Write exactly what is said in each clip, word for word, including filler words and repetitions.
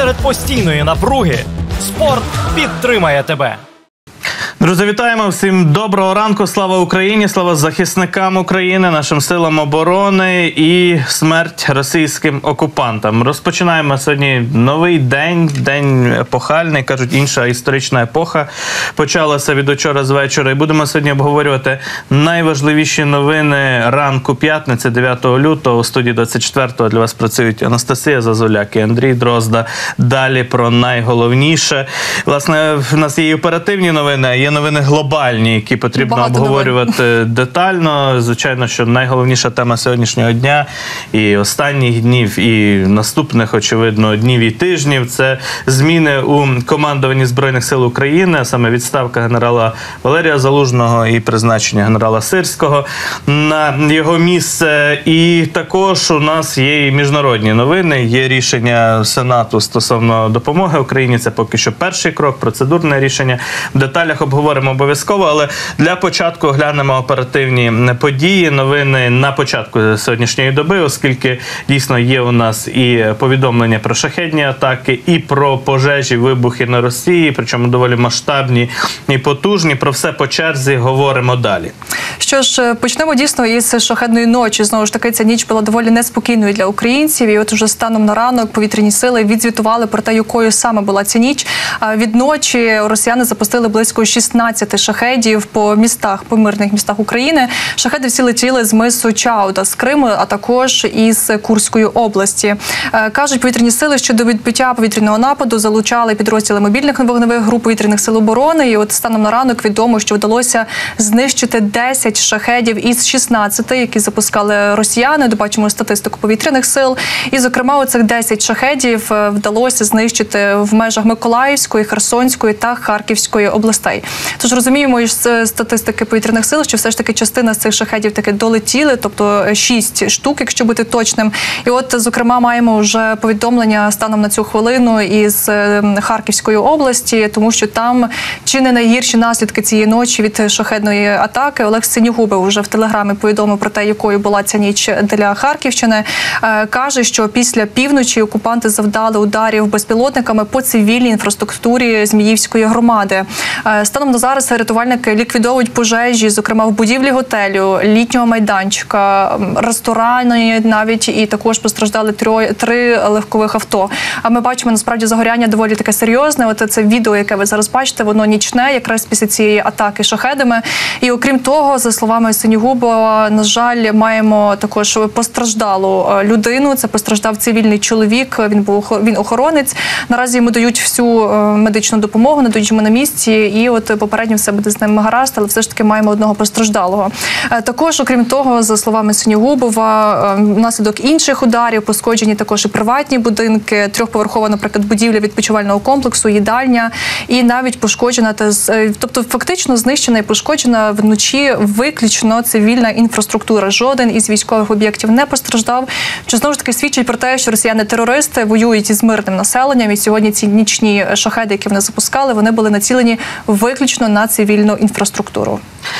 Серед постійної напруги спорт підтримає тебе. Друзі, вітаємо всім доброго ранку. Слава Україні, слава захисникам України, нашим силам оборони і смерть російським окупантам. Розпочинаємо сьогодні новий день, день епохальний, кажуть, інша історична епоха почалася від учора з вечора. І будемо сьогодні обговорювати найважливіші новини ранку п'ятниці, дев'ятого лютого. У студії двадцять четвертого для вас працюють Анастасія Зазуляк і Андрій Дрозда. Далі про найголовніше. Власне, в нас є і оперативні новини, є новини глобальні, які потрібно Багато обговорювати новин. детально. Звичайно, що найголовніша тема сьогоднішнього дня і останніх днів, і наступних, очевидно, днів і тижнів – це зміни у командуванні Збройних сил України, а саме відставка генерала Валерія Залужного і призначення генерала Сирського на його місце. І також у нас є і міжнародні новини, є рішення Сенату стосовно допомоги Україні. Це поки що перший крок, процедурне рішення. В деталях обговорюємо обов'язково, але для початку глянемо оперативні події, новини на початку сьогоднішньої доби, оскільки дійсно є у нас і повідомлення про шахедні атаки, і про пожежі, вибухи на Росії, причому доволі масштабні і потужні. Про все по черзі говоримо далі. Що ж, почнемо дійсно із шахедної ночі. Знову ж таки, ця ніч була доволі неспокійною для українців. І от уже станом на ранок повітряні сили відзвітували про те, якою саме була ця ніч. Від ночі росіяни запустили близько шістнадцяти шахедів по містах, по мирних містах України. Шахеди всі летіли з мису Чауда, з Криму, а також із Курської області. Кажуть повітряні сили, що до відбиття повітряного нападу залучали підрозділи мобільних вогневих груп повітряних сил оборони. І от станом на ранок відомо, що вдалося знищити десять шахедів із шістнадцяти, які запускали росіяни. Добачимо статистику повітряних сил. І, зокрема, оцих десять шахедів вдалося знищити в межах Миколаївської, Херсонської та Харківської областей. Тож розуміємо із статистики повітряних сил, що все ж таки частина з цих шахедів таки долетіли, тобто шість штук, якщо бути точним. І от, зокрема, маємо вже повідомлення станом на цю хвилину із Харківської області, тому що там чи не найгірші наслідки цієї ночі від шахедної атаки. Олег Синігубов вже в Телеграмі повідомив про те, якою була ця ніч для Харківщини. Каже, що після півночі окупанти завдали ударів безпілотниками по цивільній інфраструктурі Зміївської громади. Станом на зараз рятувальники ліквідовують пожежі, зокрема в будівлі готелю, літнього майданчика, ресторани навіть, і також постраждали три, три легкових авто. А ми бачимо, насправді, загоряння доволі таке серйозне. От це відео, яке ви зараз бачите, воно нічне, якраз після цієї атаки шахедами. І окрім того, за словами Синігубова, на жаль, маємо також постраждалу людину. Це постраждав цивільний чоловік, він був він охоронець. Наразі йому дають всю медичну допомогу, надають йому на місці, і от попередньо все буде з ним гаразд, але все ж таки маємо одного постраждалого. Також, окрім того, за словами Синігубова, внаслідок інших ударів пошкоджені також і приватні будинки, трьохповерхова, наприклад, будівля відпочивального комплексу, їдальня, і навіть пошкоджена, тобто фактично знищена і пошкоджена вночі виключно цивільна інфраструктура. Жоден із військових об'єктів не постраждав, що знову ж таки свідчить про те, що росіяни-терористи воюють із мирним населенням, і сьогодні ці нічні шахеди, які вони запускали, вони були націлені виключно на цивільну інфраструктуру.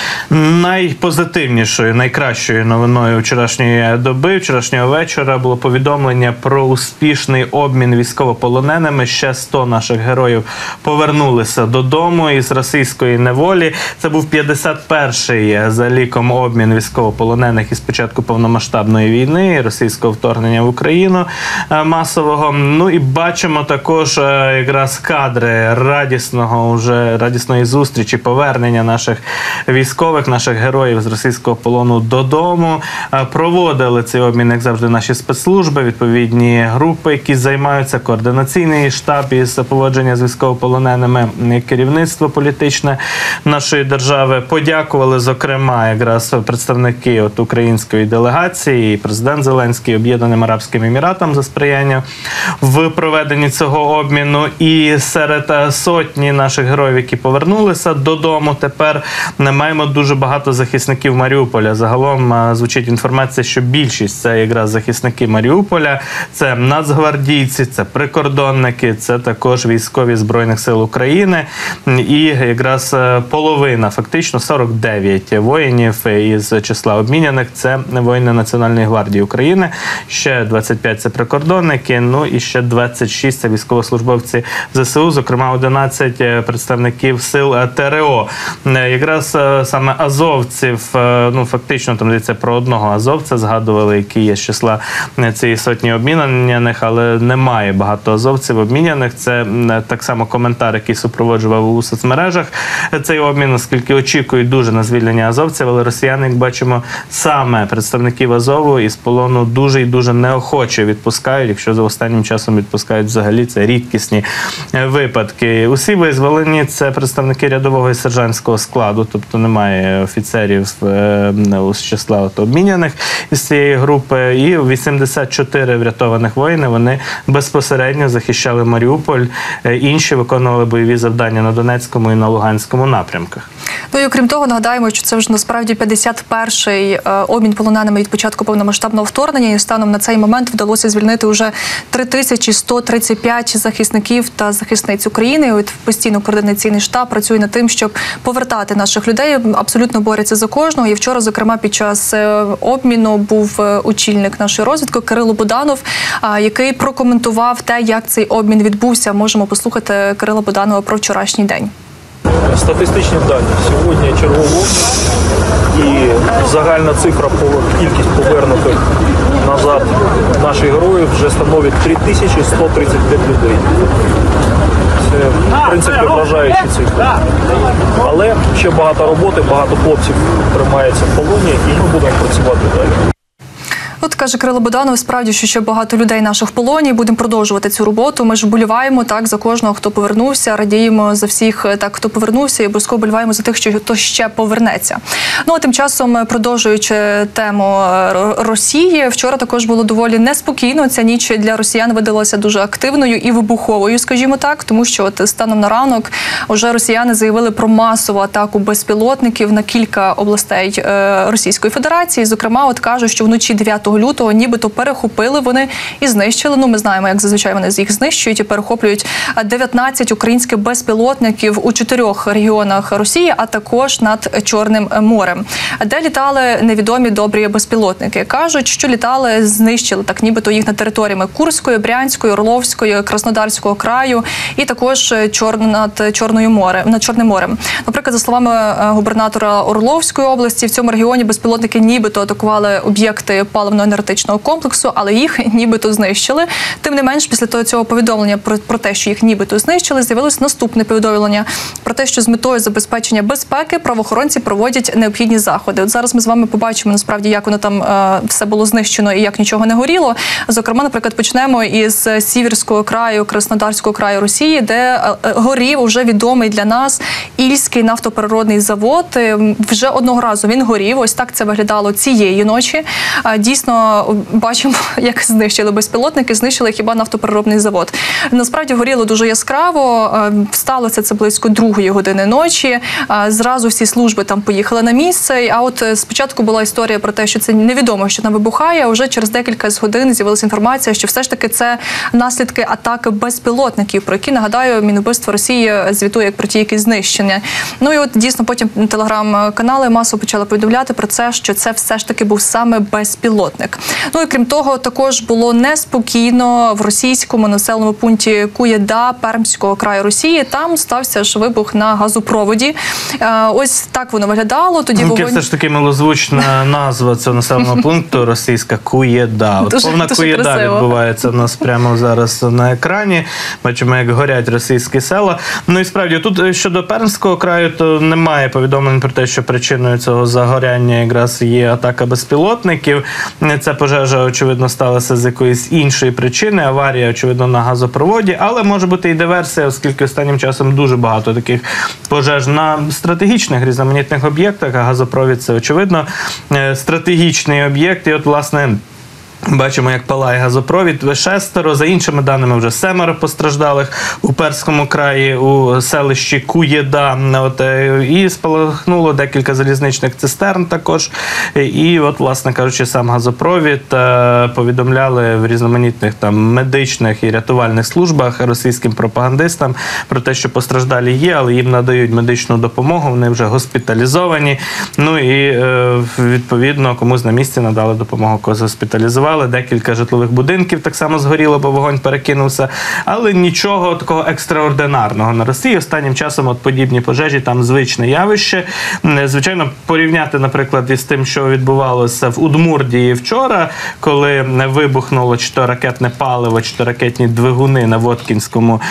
Найпозитивнішою, найкращою новиною вчорашньої доби, вчорашнього вечора було повідомлення про успішний обмін військовополоненими. Ще сто наших героїв повернулися додому із російської неволі. Це був п'ятдесят перший за ліком обмін військовополонених із початку повномасштабної війни, російського вторгнення в Україну масового. Ну і бачимо також якраз кадри радісного, вже радісної зустрічі, повернення наших військових, наших героїв з російського полону додому. Проводили цей обмін, як завжди, наші спецслужби, відповідні групи, які займаються, координаційний штаб із поводження з військовополоненими, керівництво політичне нашої держави. Подякували, зокрема, якраз представники от української делегації, і президент Зеленський Об'єднаним Арабським Еміратам за сприяння в проведенні цього обміну. І серед сотні наших героїв, які повернулися додому, тепер маємо дуже багато захисників Маріуполя. Загалом звучить інформація, що більшість це якраз захисники Маріуполя, це нацгвардійці, це прикордонники, це також військові Збройних сил України. І якраз половина, фактично сорок дев'ять воїнів із числа обміняних – це воїни Національної гвардії України, ще двадцять п'ять – це прикордонники, ну і ще двадцять шість – це військовослужбовці ЗСУ, зокрема одинадцять представників сил ТРО. Якраз саме азовців, ну фактично там йдеться про одного азовця, згадували, який є з числа цієї сотні обміняних, але немає багато азовців обміняних. Це так само коментар, який супроводжував у соцмережах цей обмін, оскільки очікують дуже на звільнення азовців, але росіяни, як бачимо, саме представників Азову із полону дуже і дуже неохоче відпускають, якщо за останнім часом відпускають взагалі, це рідкісні випадки. Усі визволені – це представники рядового і сержантського складу, тобто немає офіцерів з числа обміняних із цієї групи, і вісімдесят чотири врятованих воїни, вони безпосередньо захищали Маріуполь, інші виконували бойові завдання на Донецькому і на Луганському напрямках. Ну і окрім того, нагадаємо, що це вже насправді п'ятдесят перший обмін полоненими від початку повномасштабного вторгнення, і станом на цей момент вдалося звільнити вже три тисячі сто тридцять п'ять захисників та захисниць України. От постійно координаційний штаб працює над тим, щоб повертати наших людей, абсолютно борються за кожного. І вчора, зокрема, під час обміну був очільник нашої розвідки Кирило Буданов, який прокоментував те, як цей обмін відбувся. Можемо послухати Кирила Буданова про вчорашній день. Статистичні дані. Сьогодні черговий обмін і загальна цифра по кількість повернутих назад наших героїв вже становить три тисячі сто тридцять п'ять людей. Це, в принципі, вражаючі цифри. Але ще багато роботи, багато хлопців тримається в полоні, і ми будемо працювати далі. От каже Кирило Буданов, справді, що ще багато людей наших в полоні, будемо продовжувати цю роботу. Ми ж вболіваємо так за кожного, хто повернувся, радіємо за всіх, так, хто повернувся, і обов'язково вболіваємо за тих, що хто ще повернеться. Ну, а тим часом, продовжуючи тему Росії, вчора також було доволі неспокійно. Ця ніч для росіян видалася дуже активною і вибуховою, скажімо так, тому що от станом на ранок вже росіяни заявили про масову атаку безпілотників на кілька областей Російської Федерації. Зокрема, от кажуть, що вночі дев'ятого лютого нібито перехопили вони і знищили. Ну, ми знаємо, як зазвичай вони їх знищують і перехоплюють дев'ятнадцять українських безпілотників у чотирьох регіонах Росії, а також над Чорним морем, де літали невідомі добрі безпілотники. Кажуть, що літали, знищили так нібито їх над територіями Курської, Брянської, Орловської, Краснодарського краю і також чор... над Чорною море, над Чорним морем. Наприклад, за словами губернатора Орловської області, в цьому регіоні безпілотники нібито атакували об'єкти паливно-енергетичного комплексу, але їх нібито знищили. Тим не менш, після цього повідомлення про, про те, що їх нібито знищили, з'явилось наступне повідомлення про те, що з метою забезпечення безпеки правоохоронці проводять необхідні заходи. От зараз ми з вами побачимо, насправді, як воно там е, все було знищено і як нічого не горіло. Зокрема, наприклад, почнемо із Сіверського краю, Краснодарського краю Росії, де е, горів уже відомий для нас Ільський нафтопереробний завод. Вже одного разу він горів. Ось так це виглядало цієї ночі. Дійсно, бачимо, як знищили безпілотники, знищили хіба нафтопереробний завод. Насправді горіло дуже яскраво, сталося це близько другої години ночі, зразу всі служби там поїхали на місце, а от спочатку була історія про те, що це невідомо, що там вибухає, а вже через декілька годин з'явилася інформація, що все ж таки це наслідки атаки безпілотників, про які, нагадаю, Міноборони Росії звітує як про ті, які знищення. Ну і от дійсно потім телеграм-канали масово почали повідомляти про це, що це все ж таки був саме безпілотник. Ну і крім того, також було неспокійно в російському населеному пункті Куєда Пермського краю Росії. Там стався ж вибух на газопроводі. Ось так воно виглядало. Тоді вогонь... Все ж таки милозвучна назва цього населеного пункту російська Куєда. От дуже, повна дуже Куєда красиво відбувається у нас прямо зараз на екрані. Бачимо, як горять російські села. Ну і справді, тут щодо Пермського краю, то немає повідомлень про те, що причиною цього загоряння якраз є атака безпілотників. Ця пожежа, очевидно, сталася з якоїсь іншої причини. Аварія, очевидно, на газопроводі. Але може бути і диверсія, оскільки останнім часом дуже багато таких пожеж на стратегічних різноманітних об'єктах. А газопровід – це, очевидно, стратегічний об'єкт. І от, власне, Бачимо, як палає газопровід. Шестеро, за іншими даними, вже семеро постраждалих у Перському краї, у селищі Куєда. От, і спалахнуло декілька залізничних цистерн також. І от, власне кажучи, сам газопровід повідомляли в різноманітних там медичних і рятувальних службах російським пропагандистам про те, що постраждалі є, але їм надають медичну допомогу, вони вже госпіталізовані. Ну і відповідно комусь на місці надали допомогу, когось госпіталізували. Декілька житлових будинків так само згоріло, бо вогонь перекинувся. Але нічого такого екстраординарного на Росії. Останнім часом от подібні пожежі там звичне явище. Звичайно, порівняти, наприклад, із тим, що відбувалося в Удмуртії вчора, коли вибухнуло чи то ракетне паливо, чи то ракетні двигуни на Воткінському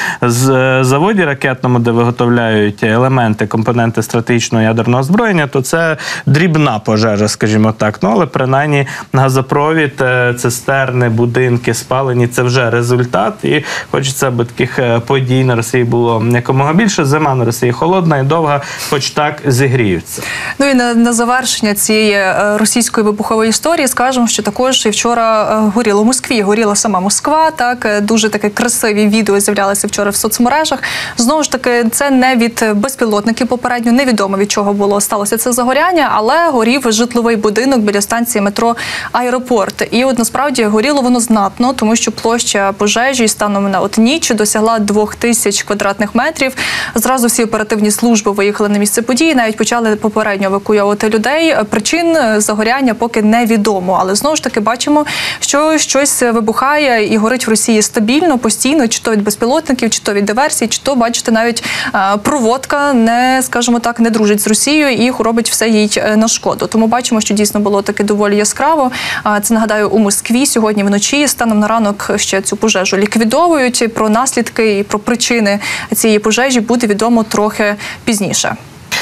заводі ракетному, де виготовляють елементи, компоненти стратегічного ядерного озброєння, то це дрібна пожежа, скажімо так. Ну, але принаймні газопровід, цистерни, будинки спалені – це вже результат. І хочеться, аби таких подій на Росії було якомога більше. Зима на Росії холодна і довга, хоч так зігріються. Ну і на, на завершення цієї російської вибухової історії скажемо, що також і вчора горіло в Москві. Горіла сама Москва, так, дуже таке красиві відео з'являлися вчора в соцмережах. Знову ж таки, це не від безпілотників попередньо, невідомо від чого було сталося це загоряння, але горів житловий будинок біля станції метро «Аеропорт». І от насправді горіло воно знатно, тому що площа пожежі станом на от ніч досягла двох тисяч квадратних метрів. Зразу всі оперативні служби виїхали на місце події, навіть почали попередньо евакуювати людей. Причин загоряння поки невідомо, але знову ж таки бачимо, що щось вибухає і горить в Росії стабільно, постійно, чи то від безпілотників, чи то від диверсій, чи то, бачите, навіть проводка не, скажімо так, не дружить з Росією і робить все їй на шкоду. Тому бачимо, що дійсно було таке доволі яскраво. Це, нагадаю, у Москві сьогодні вночі, станом на ранок ще цю пожежу ліквідовують. Про наслідки і про причини цієї пожежі буде відомо трохи пізніше.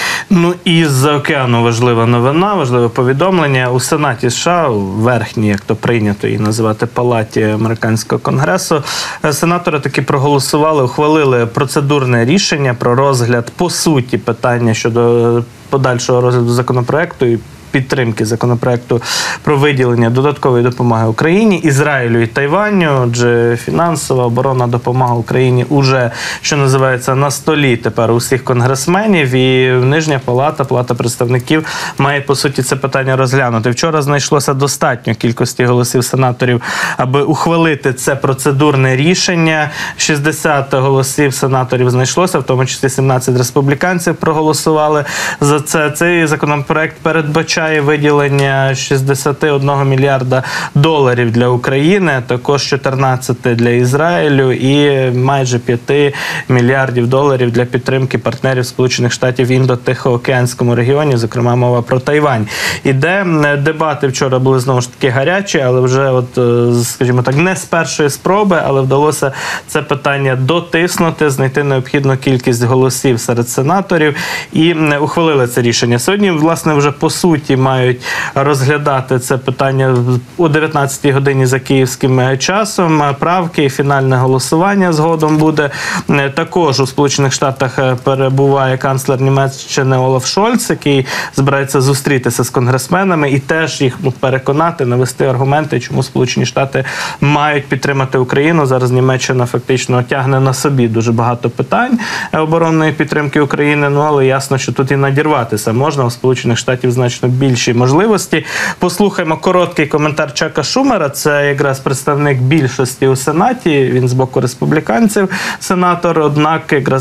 Ну і з-за океану важлива новина, важливе повідомлення. У Сенаті США, у верхній, як то прийнято її називати, палаті американського конгресу, сенатори таки проголосували, ухвалили процедурне рішення про розгляд по суті питання щодо подальшого розгляду законопроекту і підтримки законопроекту про виділення додаткової допомоги Україні, Ізраїлю і Тайваню, адже фінансова, оборонна допомога Україні уже, що називається, на столі тепер у всіх конгресменів, і Нижня палата, палата представників має, по суті, це питання розглянути. Вчора знайшлося достатньо кількості голосів сенаторів, аби ухвалити це процедурне рішення. шістдесят голосів сенаторів знайшлося, в тому числі сімнадцять республіканців проголосували за це. Цей законопроект передбачає виділення шістдесят один мільярда доларів для України, також чотирнадцять для Ізраїлю і майже п'ять мільярдів доларів для підтримки партнерів Сполучених Штатів в Індо-Тихоокеанському регіоні, зокрема мова про Тайвань. Іде, дебати вчора були знову ж таки гарячі, але вже, от, скажімо так, не з першої спроби, але вдалося це питання дотиснути, знайти необхідну кількість голосів серед сенаторів і ухвалили це рішення. Сьогодні, власне, вже по суті мають розглядати це питання о дев'ятнадцятій годині за київським часом. Правки і фінальне голосування згодом буде. Також у Сполучених Штатах перебуває канцлер Німеччини Олаф Шольц, який збирається зустрітися з конгресменами і теж їх переконати, навести аргументи, чому Сполучені Штати мають підтримати Україну. Зараз Німеччина фактично тягне на собі дуже багато питань оборонної підтримки України, ну але ясно, що тут і надірватися можна. У Сполучених Штатів значно більші можливості. Послухаємо короткий коментар Чака Шумера, це якраз представник більшості у Сенаті, він з боку республіканців сенатор, однак якраз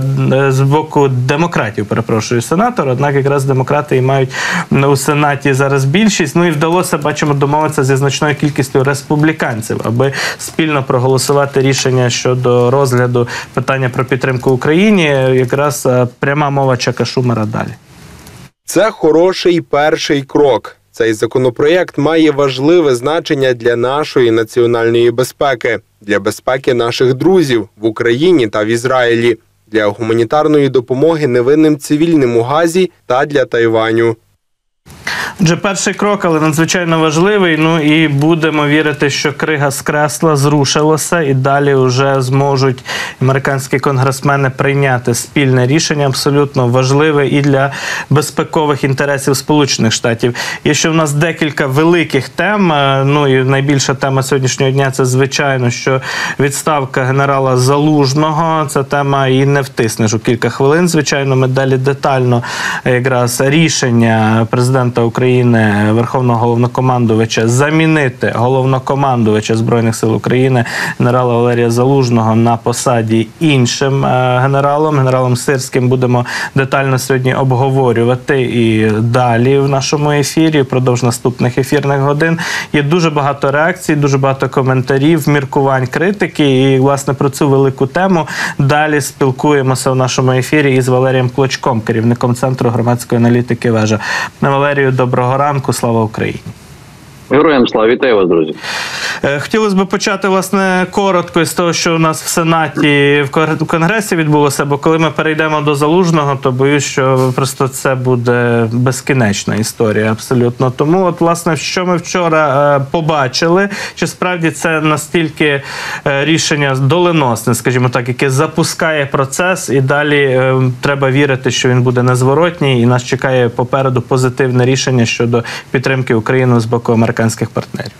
з боку демократів, перепрошую, сенатор, однак якраз демократи і мають у Сенаті зараз більшість. Ну і вдалося, бачимо, домовитися зі значною кількістю республіканців, аби спільно проголосувати рішення щодо розгляду питання про підтримку Україні. Якраз пряма мова Чака Шумера далі. Це хороший перший крок. Цей законопроєкт має важливе значення для нашої національної безпеки, для безпеки наших друзів в Україні та в Ізраїлі, для гуманітарної допомоги невинним цивільним у Газі та для Тайваню. Отже, перший крок, але надзвичайно важливий. Ну і будемо вірити, що крига з кресла зрушилася, і далі вже зможуть американські конгресмени прийняти спільне рішення, абсолютно важливе і для безпекових інтересів Сполучених Штатів. Є ще в нас декілька великих тем. Ну і найбільша тема сьогоднішнього дня – це, звичайно, що відставка генерала Залужного. Ця тема і не втиснеш у кілька хвилин. Звичайно, ми далі детально якраз рішення президента України, Верховного Головнокомандувача, замінити Головнокомандувача Збройних сил України генерала Валерія Залужного на посаді іншим генералом, генералом Сирським, будемо детально сьогодні обговорювати і далі в нашому ефірі, впродовж наступних ефірних годин. Є дуже багато реакцій, дуже багато коментарів, міркувань, критики, і, власне, про цю велику тему далі спілкуємося в нашому ефірі із Валерієм Клочком, керівником Центру громадської аналітики «Вежа». Валерію, доброго ранку, слава Україні! Героям слава, вітаю вас, друзі. Хотілося б почати, власне, коротко із того, що у нас в Сенаті, в Конгресі відбулося, бо коли ми перейдемо до Залужного, то боюсь, що просто це буде безкінечна історія абсолютно. Тому, от, власне, що ми вчора побачили, чи справді це настільки рішення доленосне, скажімо так, яке запускає процес, і далі треба вірити, що він буде незворотній, і нас чекає попереду позитивне рішення щодо підтримки України з боку американських партнерів.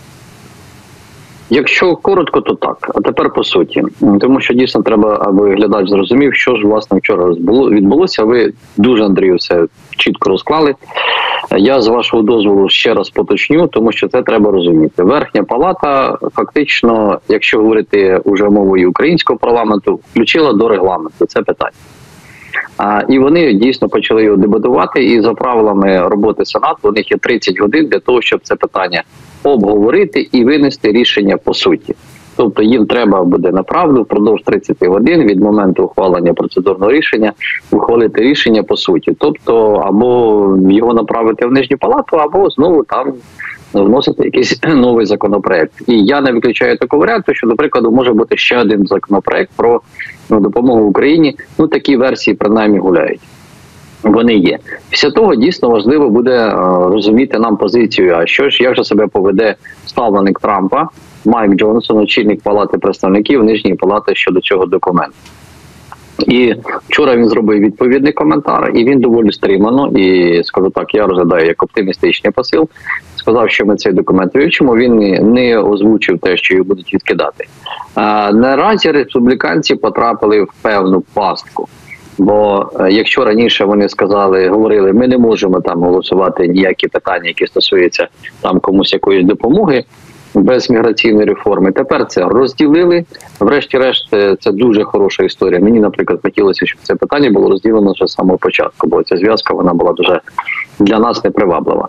Якщо коротко, то так. А тепер по суті. Тому що дійсно треба, аби глядач зрозумів, що ж, власне, вчора відбулося. Ви дуже, Андрію, все чітко розклали. Я, з вашого дозволу, ще раз поточню, тому що це треба розуміти. Верхня палата, фактично, якщо говорити уже мовою українського парламенту, включила до регламенту це питання. А, і вони дійсно почали його дебатувати, і за правилами роботи Сенату у них є тридцять годин для того, щоб це питання обговорити і винести рішення по суті. Тобто їм треба буде направду впродовж тридцяти годин від моменту ухвалення процедурного рішення ухвалити рішення по суті. Тобто або його направити в нижню палату, або знову там вносити якийсь новий законопроект. І я не виключаю такого варіанту, що, до прикладу, може бути ще один законопроект про ну, допомогу Україні. Ну, такі версії, принаймні, гуляють. Вони є. Після того, дійсно, важливо буде е, розуміти нам позицію, а що ж, як же себе поведе ставленик Трампа, Майк Джонсон, очільник Палати представників Нижньої палати щодо цього документу. І вчора він зробив відповідний коментар, і він доволі стримано, і, скажу так, я розглядаю як оптимістичний посил, сказав, що ми цей документ вивчимо, він не озвучив те, що його будуть відкидати. А, наразі республіканці потрапили в певну пастку. Бо якщо раніше вони сказали, говорили, ми не можемо там голосувати ніякі питання, які стосуються там комусь якоїсь допомоги без міграційної реформи, тепер це розділили. Врешті-решт, це дуже хороша історія. Мені, наприклад, хотілося, щоб це питання було розділено вже з самого початку, бо ця зв'язка, вона була дуже для нас неприваблива.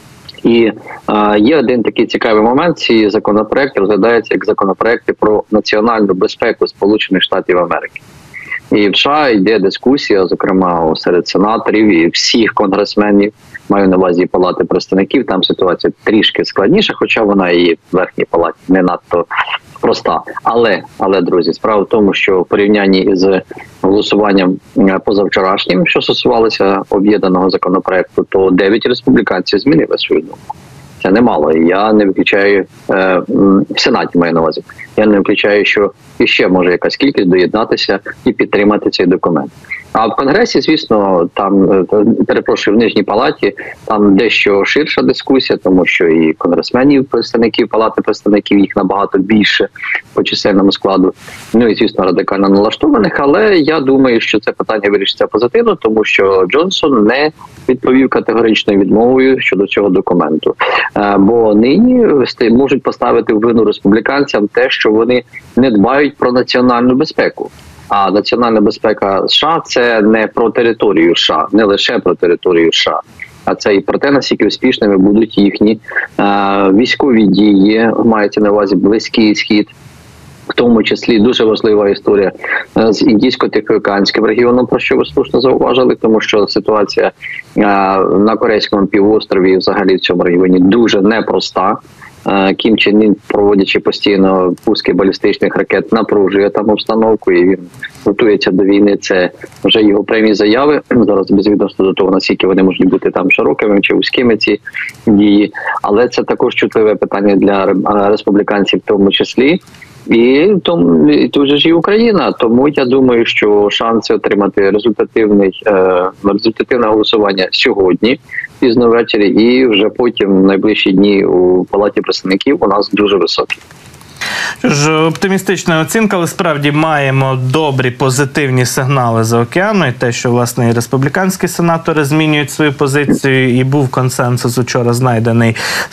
І е, є один такий цікавий момент, ці законопроекти розглядаються як законопроекти про національну безпеку Сполучених Штатів Америки. І в США йде дискусія, зокрема, серед сенаторів і всіх конгресменів, маю на увазі Палати представників, там ситуація трішки складніша, хоча вона і в верхній палаті не надто проста. Але, але, друзі, справа в тому, що в порівнянні з голосуванням позавчорашнім, що стосувалося об'єднаного законопроекту, то дев'ять республіканців змінили свою думку. Це немало. І я не виключаю, е, в Сенаті маю на увазі, я не виключаю, що іще може якась кількість доєднатися і підтримати цей документ. А в Конгресі, звісно, там, перепрошую, в Нижній палаті, там дещо ширша дискусія, тому що і конгресменів, представників, Палати представників, їх набагато більше по чисельному складу. Ну і, звісно, радикально налаштованих, але я думаю, що це питання вирішиться позитивно, тому що Джонсон не відповів категоричною відмовою щодо цього документу. Бо нині можуть поставити в вину республіканцям те, що вони не дбають про національну безпеку. А національна безпека США – це не про територію США, не лише про територію США, а це і про те, наскільки успішними будуть їхні е, військові дії, мається на увазі Близький Схід. В тому числі дуже важлива історія з індійсько-тихоокеанським регіоном, про що ви слушно зауважили, тому що ситуація е, на Корейському півострові взагалі в цьому регіоні дуже непроста. Кім Чен Ін, проводячи постійно пуски балістичних ракет, напружує там обстановку і він готується до війни. Це вже його прямі заяви. Зараз безвідносно до того, наскільки вони можуть бути там широкими чи вузькими, ці дії. Але це також чутливе питання для республіканців в тому числі. І тому і тут же ж і Україна. Тому я думаю, що шанси отримати результативний е, результативне голосування сьогодні, пізно ввечері, і вже потім в найближчі дні у Палаті представників у нас дуже високі. Що ж, оптимістична оцінка, але справді маємо добрі, позитивні сигнали з океану. І те, що, власне, і республіканські сенатори змінюють свою позицію, і був консенсус вчора знайдений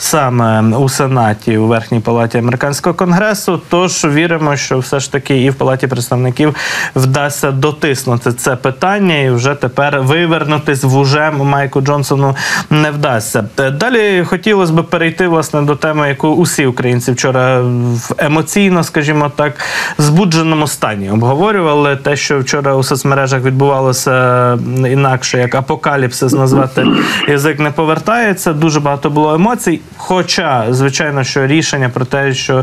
саме у Сенаті, у Верхній Палаті Американського Конгресу. Тож віримо, що все ж таки і в Палаті представників вдасться дотиснути це питання, і вже тепер вивернутись вужем Майку Джонсону не вдасться. Далі хотілося б перейти, власне, до теми, яку усі українці вчора в емоційно, скажімо так, збудженому стані обговорювали. Те, що вчора у соцмережах відбувалося інакше, як апокаліпсис назвати, язик не повертається. Дуже багато було емоцій. Хоча, звичайно, що рішення про те, що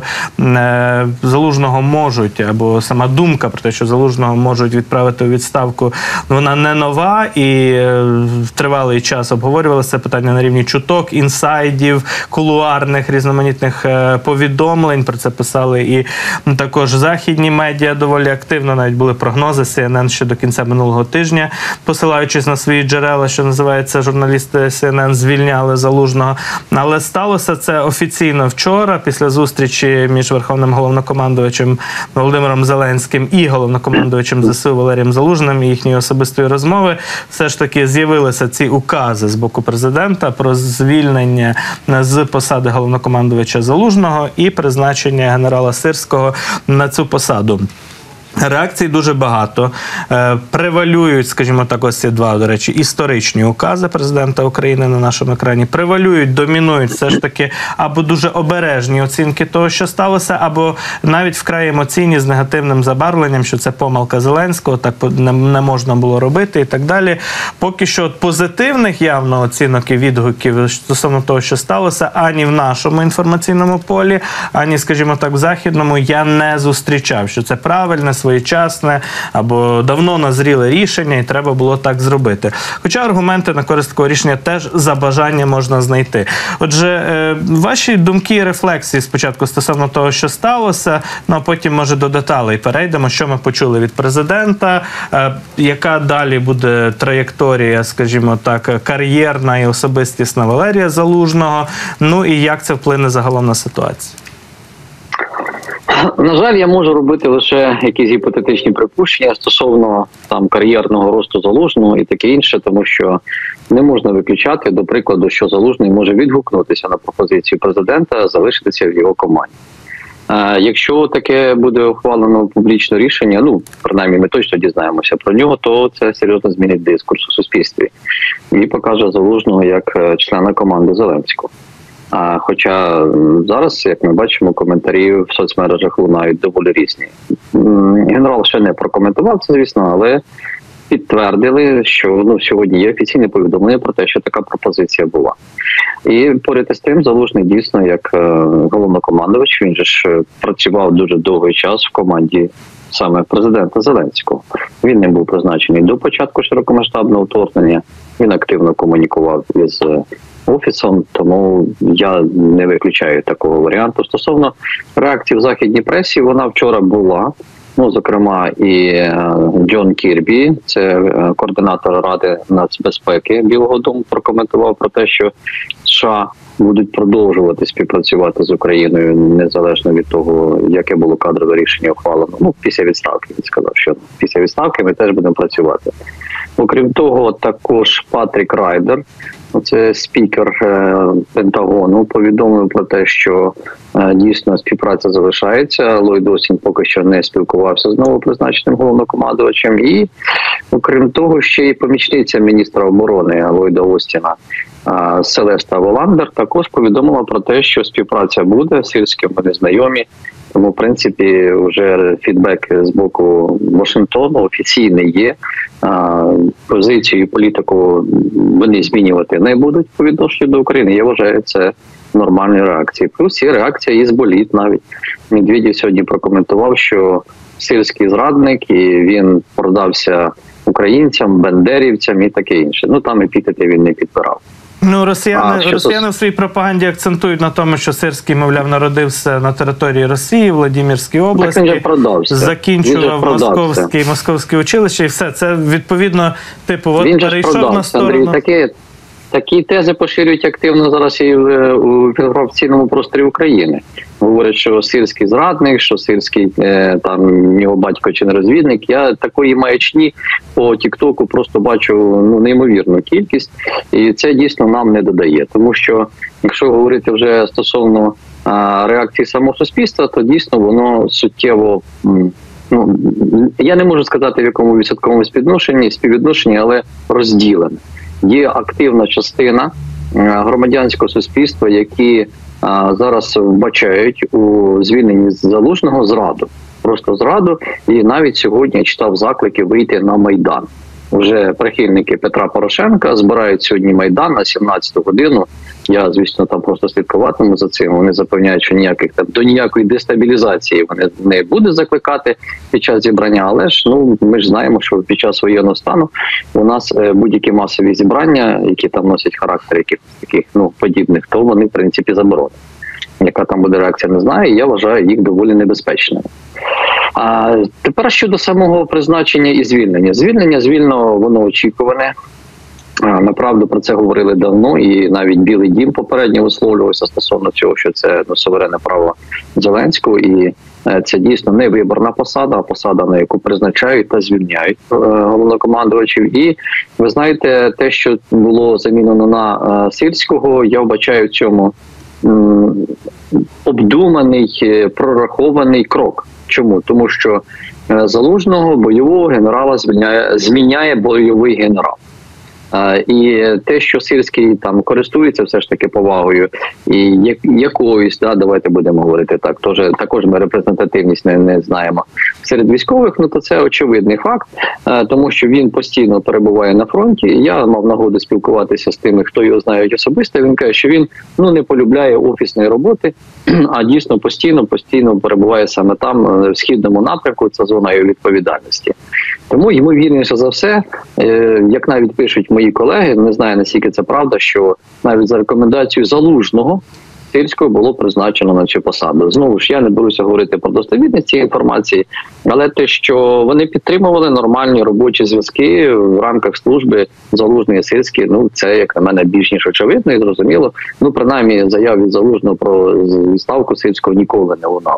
е, Залужного можуть, або сама думка про те, що Залужного можуть відправити у відставку, вона не нова, і е, в тривалий час обговорювалося це питання на рівні чуток, інсайдів, кулуарних, різноманітних е, повідомлень. Про це писали і також західні медіа доволі активно, навіть були прогнози Сі Ен Ен ще до кінця минулого тижня, посилаючись на свої джерела, що називається, журналісти Сі Ен Ен звільняли Залужного. Але сталося це офіційно вчора, після зустрічі між Верховним головнокомандувачем Володимиром Зеленським і головнокомандувачем Зе Ес У Валерієм Залужним і їхньої особистої розмови. Все ж таки з'явилися ці укази з боку президента про звільнення з посади головнокомандувача Залужного і призначення генерала Сирського на цю посаду. Реакцій дуже багато. Превалюють, скажімо так, ось ці два, до речі, історичні укази президента України на нашому екрані. Превалюють, домінують все ж таки або дуже обережні оцінки того, що сталося, або навіть вкрай емоційні з негативним забарвленням, що це помилка Зеленського, так не можна було робити і так далі. Поки що позитивних явно оцінок і відгуків стосовно того, що сталося, ані в нашому інформаційному полі, ані, скажімо так, в західному я не зустрічав, що це правильне, своєчасне або давно назріле рішення, і треба було так зробити. Хоча аргументи на користь такого рішення теж за бажання можна знайти. Отже, ваші думки і рефлексії спочатку стосовно того, що сталося, ну а потім, може, до деталей перейдемо, що ми почули від президента, яка далі буде траєкторія, скажімо так, кар'єрна і особистісна Валерія Залужного, ну і як це вплине загалом на ситуацію. На жаль, я можу робити лише якісь гіпотетичні припущення стосовно там кар'єрного росту Залужного і таке інше, тому що не можна виключати, до прикладу, що Залужний може відгукнутися на пропозицію президента, залишитися в його команді. Е, якщо таке буде ухвалено публічне рішення, ну, принаймні ми точно дізнаємося про нього, то це серйозно змінить дискурс у суспільстві і покаже Залужного як члена команди Зеленського. А хоча зараз, як ми бачимо, коментарі в соцмережах лунають доволі різні. Генерал ще не прокоментував це, звісно, але підтвердили, що ну, сьогодні є офіційне повідомлення про те, що така пропозиція була. І поряд із тим, Залужний дійсно, як головнокомандувач, він же ж працював дуже довгий час в команді саме президента Зеленського. Він не був призначений до початку широкомасштабного вторгнення, він активно комунікував із офісом, тому я не виключаю такого варіанту. Стосовно реакції в західній пресі, вона вчора була. Ну, зокрема, і Джон Кірбі, це координатор Ради нацбезпеки Білого Дому, прокоментував про те, що США будуть продовжувати співпрацювати з Україною незалежно від того, яке було кадрове рішення ухвалено. Ну, після відставки, він сказав, що після відставки ми теж будемо працювати. Окрім того, також Патрік Райдер, це спікер Пентагону, повідомив про те, що дійсно співпраця залишається. Ллойд Остін поки що не спілкувався з новопризначеним головнокомандувачем. І, окрім того, ще й помічниця міністра оборони Ллойда Остіна Селеста Воландер також повідомила про те, що співпраця буде, з Сирським вони знайомі. Тому, в принципі, вже фідбек з боку Вашингтону офіційний є. Позицію і політику вони змінювати не будуть по відношенню до України. Я вважаю, це нормальні реакції. Плюс є реакція із боліт навіть. Медведєв сьогодні прокоментував, що сирський зрадник, і він продався українцям, бендерівцям і таке інше. Ну, там епітети він не підбирав. Ну, росіяни, а, росіяни в своїй пропаганді акцентують на тому, що Сирський, мовляв, народився на території Росії, в Владимирській області, так він же продався. закінчував він же московське, московське училище, і все. Це, відповідно, типу, от він перейшов на сторону... Андрій, такі, такі тези поширюють активно зараз і в, у інформаційному просторі України. Говорять, що сирський зрадник, що сирський, е, там, його батько чи не розвідник. Я такої маячні по Тік-Току просто бачу ну, неймовірну кількість, і це дійсно нам не додає. Тому що, якщо говорити вже стосовно а, реакції самого суспільства, то дійсно воно суттєво, ну, я не можу сказати в якому відсотковому співвідношенні, співвідношенні, але розділене. Є активна частина громадянського суспільства, які а, зараз вбачають у звільненні Залужного зраду. Просто зраду. І навіть сьогодні я читав заклики вийти на Майдан. Вже прихильники Петра Порошенка збирають сьогодні Майдан на сімнадцяту годину. Я, звісно, там просто слідкуватиму за цим. Вони запевняють, що ніяких там до ніякої дестабілізації вони не будуть закликати під час зібрання. Але ж ну ми ж знаємо, що під час воєнного стану у нас будь-які масові зібрання, які там носять характер якихось таких ну подібних, то вони в принципі заборонені. Яка там буде реакція, не знаю. Я вважаю їх доволі небезпечними. А тепер щодо самого призначення і звільнення. Звільнення, звільно, воно очікуване. Направду про це говорили давно, і навіть Білий дім попередньо висловлювався стосовно цього, що це ну, суверенне право Зеленського, і це дійсно не виборна посада, а посада, на яку призначають та звільняють головнокомандувачів. І ви знаєте, те, що було замінено на Сирського, я вбачаю в цьому м, обдуманий, прорахований крок. Чому? Тому що Залужного, бойового генерала, зміняє, зміняє бойовий генерал. І те, що Сирський там користується все ж таки повагою і якоюсь, да, давайте будемо говорити так, тож, також ми репрезентативність не, не знаємо серед військових, ну то це очевидний факт, тому що він постійно перебуває на фронті. Я мав нагоду спілкуватися з тими, хто його знає особисто. Він каже, що він ну не полюбляє офісної роботи, а дійсно постійно, постійно перебуває саме там, в східному напрямку, це зона його відповідальності. Тому ймовірніше за все, як навіть пишуть мої колеги, не знаю наскільки це правда, що навіть за рекомендацією Залужного Сирського було призначено на цю посаду. Знову ж я не беруся говорити про достовірність цієї інформації, але те, що вони підтримували нормальні робочі зв'язки в рамках служби Залужний і Сирський, ну це, як на мене, більш ніж очевидно і зрозуміло. Ну, принаймні, заяв від Залужного про відставку Сирського ніколи не лунало.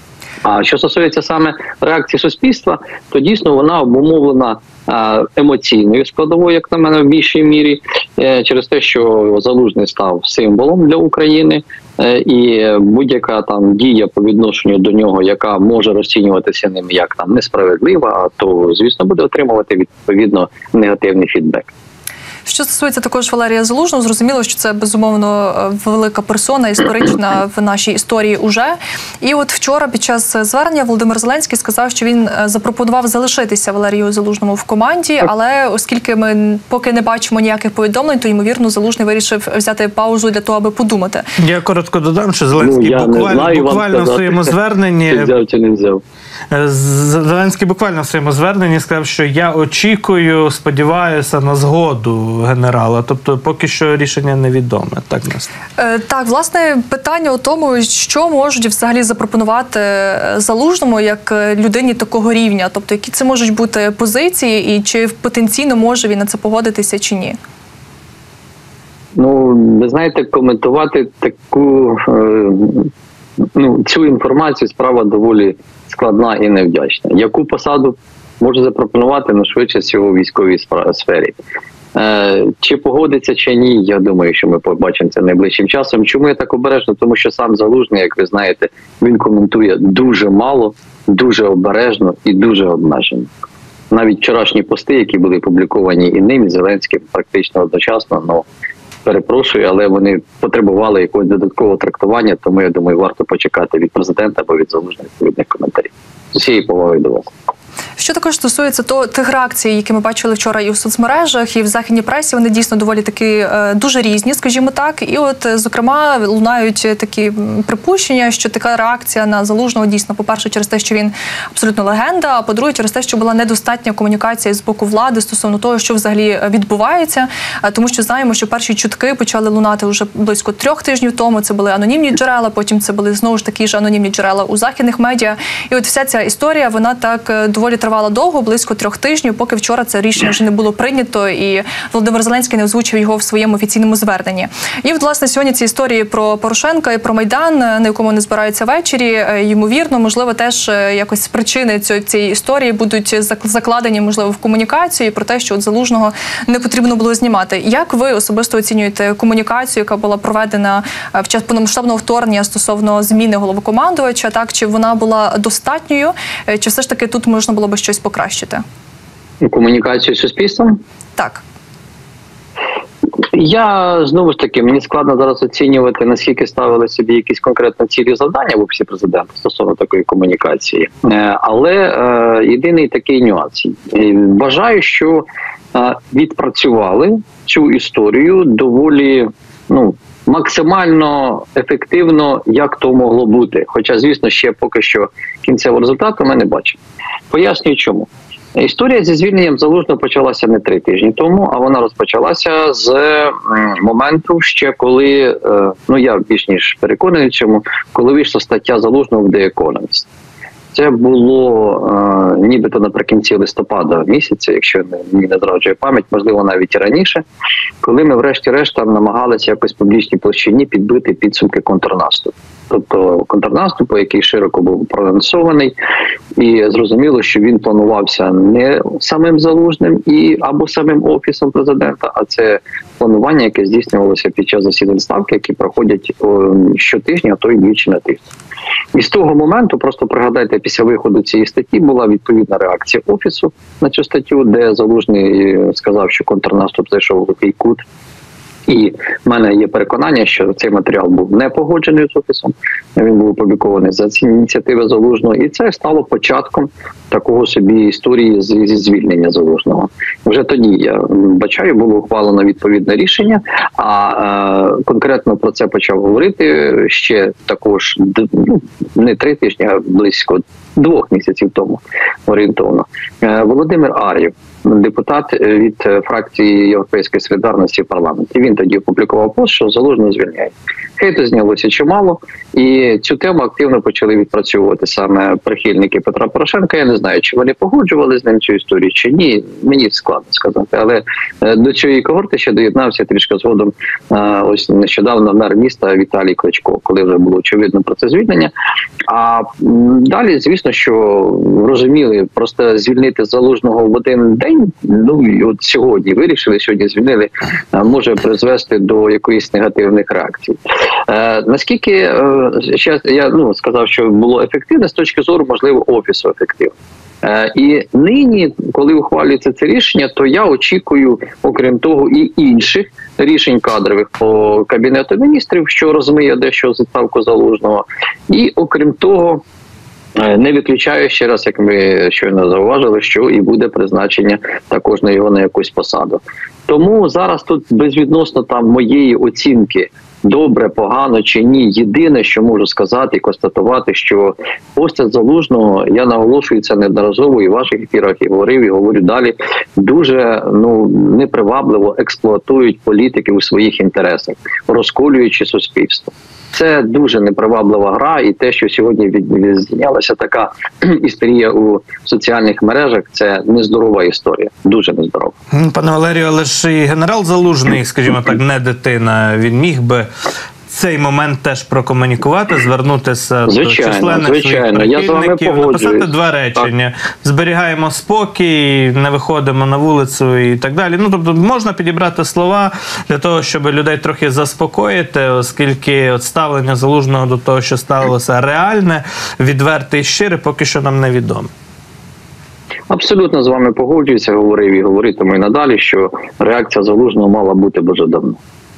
А що стосується саме реакції суспільства, то дійсно вона обумовлена емоційною складовою, як на мене, в більшій мірі, через те, що Залужний став символом для України, і будь-яка там дія по відношенню до нього, яка може розцінюватися ним як там несправедлива, то, звісно, буде отримувати відповідно негативний фідбек. Що стосується також Валерія Залужного, зрозуміло, що це безумовно велика персона, історична в нашій історії уже. І от вчора під час звернення Володимир Зеленський сказав, що він запропонував залишитися Валерію Залужному в команді, але оскільки ми поки не бачимо ніяких повідомлень, то, ймовірно, Залужний вирішив взяти паузу для того, аби подумати. Я коротко додам, що Зеленський ну, буквально, знаю, буквально в своєму зверненні... Взяв чи не взяв. Зеленський буквально в своєму зверненні сказав, що я очікую, сподіваюся на згоду генерала. Тобто поки що рішення невідоме. Так, е, так, власне, питання у тому, що можуть взагалі запропонувати Залужному як людині такого рівня. Тобто які це можуть бути позиції і чи потенційно може він на це погодитися чи ні? Ну, ви знаєте, коментувати таку е, ну, цю інформацію справа доволі складна і невдячна. Яку посаду може запропонувати, ну, швидше всього у військовій сфері. Е, чи погодиться, чи ні, я думаю, що ми побачимо це найближчим часом. Чому я так обережно? Тому що сам Залужний, як ви знаєте, він коментує дуже мало, дуже обережно і дуже обмежено. Навіть вчорашні пости, які були опубліковані і ним, і Зеленським, практично одночасно, ну, перепрошую, але вони потребували якогось додаткового трактування, тому я думаю, варто почекати від президента або від Залужного відповідних коментарів. З усією повагою до вас. Що також стосується то, тих реакцій, які ми бачили вчора і у соцмережах, і в західній пресі, вони дійсно доволі таки е, дуже різні, скажімо так. І от, зокрема, лунають такі припущення, що така реакція на Залужного дійсно, по-перше, через те, що він абсолютно легенда, а по-друге, через те, що була недостатня комунікація з боку влади стосовно того, що взагалі відбувається. Тому що знаємо, що перші чутки почали лунати вже близько трьох тижнів тому. Це були анонімні джерела, потім це були знову ж такі ж анонімні джерела у західних медіа. І от вся ця історія, вона так доволі тривала довго, близько трьох тижнів, поки вчора це рішення вже не було прийнято, і Володимир Зеленський не озвучив його в своєму офіційному зверненні. І, власне, сьогодні ці історії про Порошенка і про Майдан, на якому вони збираються ввечері, ймовірно, можливо, теж якось причини цієї історії будуть закладені, можливо, в комунікацію, про те, що от Залужного не потрібно було знімати. Як ви особисто оцінюєте комунікацію, яка була проведена в час повномасштабного вторгнення стосовно зміни головнокомандувача, так, чи вона була достатньою, чи все ж таки тут можна було би щось покращити? Комунікацію з суспільством? Так. Я, знову ж таки, мені складно зараз оцінювати, наскільки ставили собі якісь конкретні цілі завдання в Офісі Президента стосовно такої комунікації. Але е, єдиний такий нюанс. Вважаю, що е, відпрацювали цю історію доволі, ну, максимально ефективно, як то могло бути. Хоча, звісно, ще поки що кінцевого результату ми не бачимо. Пояснюю, чому. Історія зі звільненням Залужного почалася не три тижні тому, а вона розпочалася з моменту ще коли, ну я більш ніж переконаний в цьому, коли вийшла стаття Залужного в The Economist. Це було е, нібито наприкінці листопада місяця, якщо мені не зраджує пам'ять, можливо, навіть і раніше, коли ми врешті-решт там намагалися якось в публічній площині підбити підсумки контрнаступу. Тобто контрнаступу, який широко був проанонсований, і зрозуміло, що він планувався не самим Залужним і або самим Офісом Президента, а це планування, яке здійснювалося під час засідань Ставки, які проходять о, щотижня, а то й двічі на тиждень. І з того моменту, просто пригадайте, після виходу цієї статті була відповідна реакція Офісу на цю статтю, де Залужний сказав, що контрнаступ зайшов у глухий кут. І в мене є переконання, що цей матеріал був не погоджений з Офісом, він був опублікований за ці ініціативи Залужного, і це стало початком такого собі історії зі звільнення Залужного. Вже тоді, я бачаю, було ухвалено відповідне рішення, а е, конкретно про це почав говорити ще також, ну, не три тижні, а близько двох місяців тому орієнтовно. Е, Володимир Ар'єв, депутат від фракції Європейської солідарності в парламенті. Він тоді опублікував пост, що Залужного звільняють. Хейту знялося чимало, і цю тему активно почали відпрацьовувати саме прихильники Петра Порошенка. Я не знаю, чи вони погоджували з ним цю історію, чи ні. Мені складно сказати. Але до цієї когорти ще доєднався трішки згодом ось нещодавно мер міста Віталій Кличко, коли вже було очевидно про це звільнення. А далі, звісно, що розуміли, просто звільнити Залужного в один день, ну і от сьогодні вирішили, сьогодні звільнили, може призвести до якоїсь негативних реакцій. Е, наскільки е, ще я ну, сказав, що було ефективно, з точки зору, можливо, Офісу ефективно. Е, і нині, коли ухвалюється це рішення, то я очікую, окрім того, і інших рішень кадрових по Кабінету міністрів, що розмиє дещо відставку Залужного. І, окрім того, не виключаю ще раз, як ми щойно зауважили, що і буде призначення також на його на якусь посаду. Тому зараз тут безвідносно там моєї оцінки, добре, погано чи ні, єдине, що можу сказати і констатувати, що постать Залужного, я наголошую це неодноразово і в ваших ефірах, і говорив, і говорю далі, дуже ну непривабливо експлуатують політики у своїх інтересах, розколюючи суспільство. Це дуже неприваблива гра, і те, що сьогодні відзнялася така історія у соціальних мережах, це нездорова історія, дуже нездорова. Пане Валерію, але ж і генерал Залужний, скажімо так, не дитина, він міг би цей момент теж прокомунікувати, звернутися звичайно, до численних звичайно. своїх прихильників, написати два речення. Так. Зберігаємо спокій, не виходимо на вулицю і так далі. Ну, тобто можна підібрати слова для того, щоб людей трохи заспокоїти, оскільки от ставлення Залужного до того, що сталося реальне, відверте і щире, поки що нам невідомо. Абсолютно з вами погоджуюся, говорив і говоритиму і надалі, що реакція Залужного мала бути дуже давно.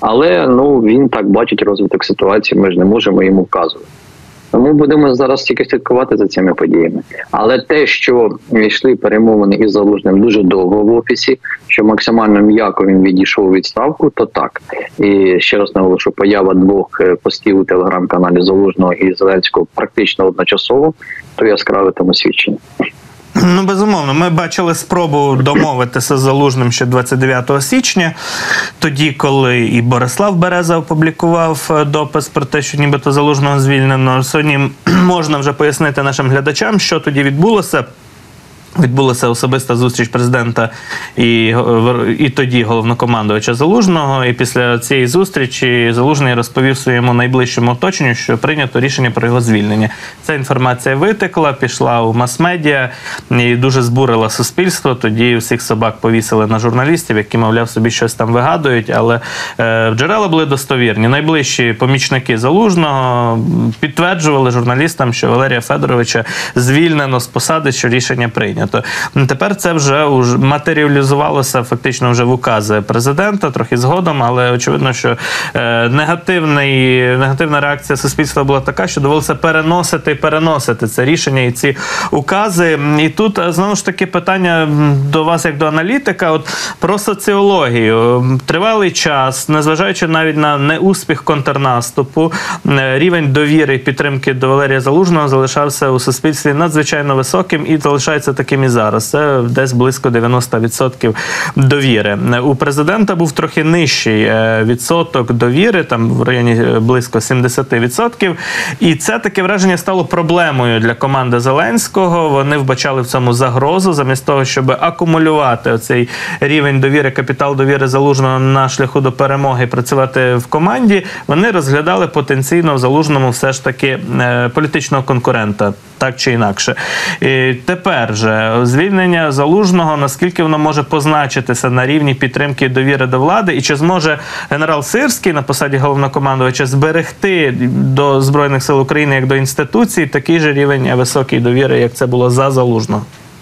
Але ну він так бачить розвиток ситуації, ми ж не можемо йому вказувати. Тому будемо зараз тільки слідкувати за цими подіями. Але те, що йшли перемовини із Залужним дуже довго в офісі, що максимально м'яко він відійшов у відставку, то так. І ще раз наголошу, поява двох постів у телеграм-каналі Залужного і Зеленського практично одночасово, то яскраве тому свідчення. Ну, безумовно, ми бачили спробу домовитися з Залужним ще двадцять дев'ятого січня, тоді, коли і Борислав Береза опублікував допис про те, що нібито Залужного звільнено. Сьогодні можна вже пояснити нашим глядачам, що тоді відбулося. Відбулася особиста зустріч президента і, і тоді головнокомандувача Залужного. І після цієї зустрічі Залужний розповів своєму найближчому оточенню, що прийнято рішення про його звільнення. Ця інформація витекла, пішла у мас-медіа і дуже збурила суспільство. Тоді всіх собак повісили на журналістів, які, мовляв, собі щось там вигадують. Але е, джерела були достовірні. Найближчі помічники Залужного підтверджували журналістам, що Валерія Федоровича звільнено з посади, що рішення прийнято. То тепер це вже матеріалізувалося фактично вже в укази президента, трохи згодом, але очевидно, що е, негативний, негативна реакція суспільства була така, що довелося переносити і переносити це рішення і ці укази. І тут, знову ж таки, питання до вас, як до аналітика, от про соціологію. Тривалий час, незважаючи навіть на неуспіх контрнаступу, рівень довіри і підтримки до Валерія Залужного залишався у суспільстві надзвичайно високим і залишається таким і зараз. Це десь близько дев'яносто відсотків довіри. У президента був трохи нижчий відсоток довіри, там в районі близько сімдесят відсотків. І це таке враження стало проблемою для команди Зеленського. Вони вбачали в цьому загрозу. Замість того, щоб акумулювати оцей рівень довіри, капітал довіри Залужного на шляху до перемоги, працювати в команді, вони розглядали потенційно в Залужному все ж таки політичного конкурента, так чи інакше. І тепер же звільнення Залужного, наскільки воно може позначитися на рівні підтримки і довіри до влади, і чи зможе генерал Сирський на посаді головнокомандувача зберегти до Збройних сил України як до інституції такий же рівень високої довіри, як це було за Залужного?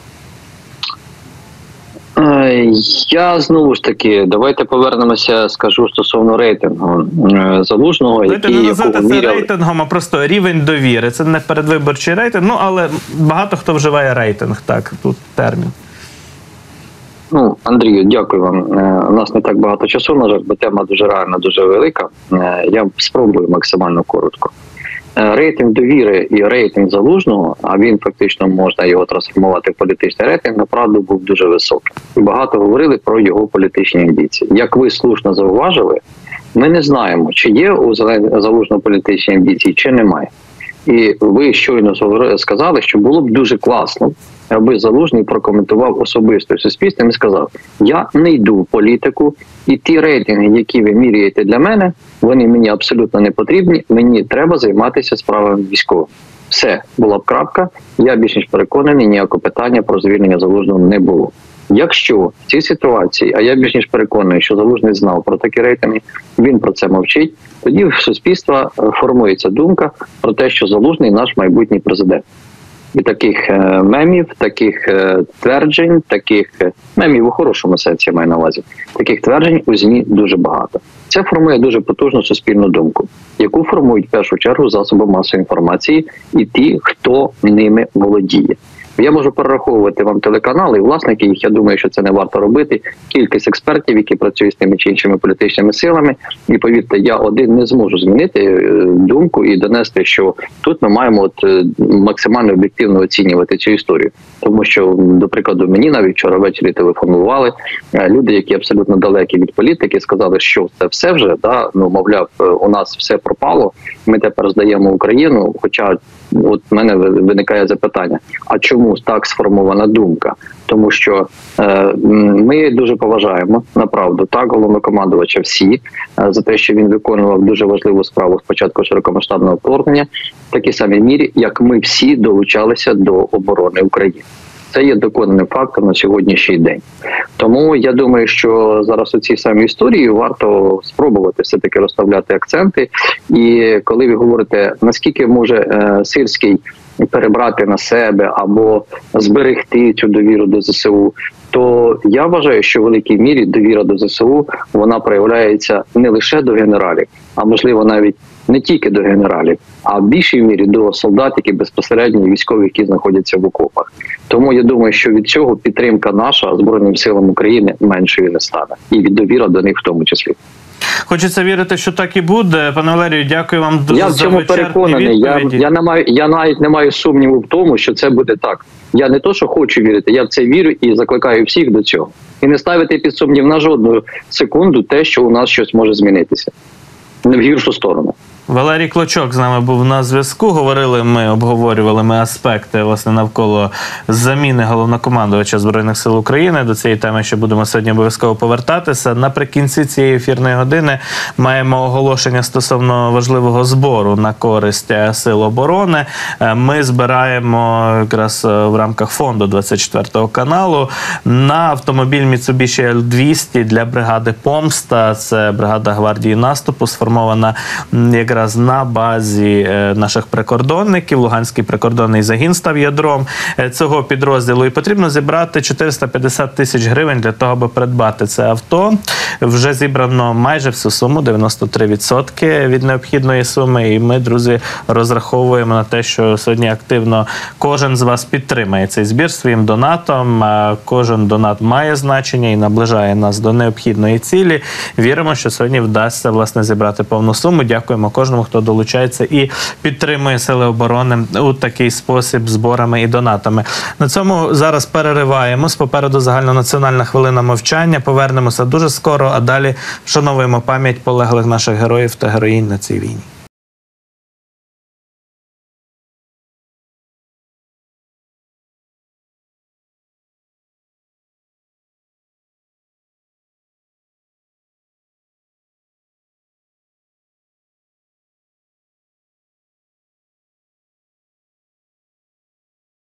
Я знову ж таки, давайте повернемося, скажу стосовно рейтингу Залужного. Давайте який, не назвати це міряли... рейтингом, а просто рівень довіри. Це не передвиборчий рейтинг, ну але багато хто вживає рейтинг, так, тут термін. Ну, Андрію, дякую вам. У нас не так багато часу, на жаль, бо тема дуже реальна, дуже велика. Я спробую максимально коротко. Рейтинг довіри і рейтинг Залужного, а він фактично можна його трансформувати в політичний рейтинг, направду був дуже високий. І багато говорили про його політичні амбіції. Як ви слушно зауважили, ми не знаємо, чи є у Залужного політичні амбіції, чи немає. І ви щойно сказали, що було б дуже класно, аби Залужний прокоментував особисто суспільством і сказав: я не йду в політику, і ті рейтинги, які ви міряєте для мене, вони мені абсолютно не потрібні, мені треба займатися справами військовими. Все, була б крапка, я більш ніж переконаний, ніякого питання про звільнення Залужного не було. Якщо в цій ситуації, а я більш ніж переконаний, що Залужний знав про такі рейтинги, він про це мовчить, тоді в суспільства формується думка про те, що Залужний наш майбутній президент. І таких мемів, таких тверджень, таких мемів у хорошому сенсі я маю на увазі, таких тверджень у ЗМІ дуже багато. Це формує дуже потужну суспільну думку, яку формують в першу чергу засоби масової інформації і ті, хто ними володіє. Я можу перераховувати вам телеканали і власники їх, я думаю, що це не варто робити. Кількість експертів, які працюють з тими чи іншими політичними силами. І повірте, я один не зможу змінити думку і донести, що тут ми маємо от максимально об'єктивно оцінювати цю історію. Тому що, до прикладу, мені навіть вчора ввечері телефонували люди, які абсолютно далекі від політики, сказали, що це все вже, да, ну, мовляв, у нас все пропало, ми тепер здаємо Україну, хоча от в мене виникає запитання, а чому так сформована думка? Тому що е, ми дуже поважаємо, направду, так, головнокомандувача всі, е, за те, що він виконував дуже важливу справу з початку широкомасштабного вторгнення, в такій самій мірі, як ми всі долучалися до оборони України. Це є доконаним фактом на сьогоднішній день. Тому я думаю, що зараз у цій самій історії варто спробувати все-таки розставляти акценти. І коли ви говорите, наскільки може е, Сирський перебрати на себе або зберегти цю довіру до ЗСУ, то я вважаю, що в великій мірі довіра до ЗСУ, вона проявляється не лише до генералів, а можливо навіть не тільки до генералів, а в більшій мірі до солдат, які безпосередньо військових, які знаходяться в окопах. Тому я думаю, що від цього підтримка наша Збройним силам України меншою не стане. І від довіра до них в тому числі. Хочеться вірити, що так і буде. Пане Валерію, дякую вам дуже я за цьому переконаний. Я, я, не маю, я навіть не маю сумніву в тому, що це буде так. Я не то, що хочу вірити, я в це вірю і закликаю всіх до цього. І не ставити під сумнів на жодну секунду те, що у нас щось може змінитися. Не в гіршу сторону. Валерій Клочок з нами був на зв'язку. Говорили ми, обговорювали ми аспекти власне навколо заміни головнокомандувача Збройних сил України. До цієї теми ще будемо сьогодні обов'язково повертатися. Наприкінці цієї ефірної години маємо оголошення стосовно важливого збору на користь Сил оборони. Ми збираємо якраз в рамках фонду двадцять четвертого каналу на автомобіль Mitsubishi Ел двісті для бригади «Помста». Це бригада гвардії наступу, сформована якраз якраз на базі наших прикордонників. Луганський прикордонний загін став ядром цього підрозділу. І потрібно зібрати чотириста п'ятдесят тисяч гривень для того, аби придбати це авто. Вже зібрано майже всю суму, дев'яносто три відсотки від необхідної суми. І ми, друзі, розраховуємо на те, що сьогодні активно кожен з вас підтримає цей збір своїм донатом. Кожен донат має значення і наближає нас до необхідної цілі. Віримо, що сьогодні вдасться, власне, зібрати повну суму. Дякуємо кожному, хто долучається і підтримує Сили оборони у такий спосіб зборами і донатами. На цьому зараз перериваємось. Попереду загальнонаціональна хвилина мовчання. Повернемося дуже скоро, а далі вшановуємо пам'ять полеглих наших героїв та героїнь на цій війні.